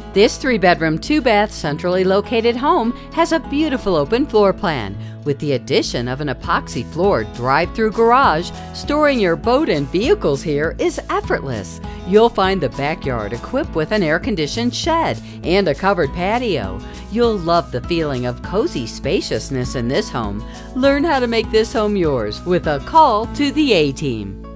This 3-bedroom, 2-bath, centrally located home has a beautiful open floor plan. With the addition of an epoxy floored drive-through garage, storing your boat and vehicles here is effortless. You'll find the backyard equipped with an air-conditioned shed and a covered patio. You'll love the feeling of cozy spaciousness in this home. Learn how to make this home yours with a call to the A-Team.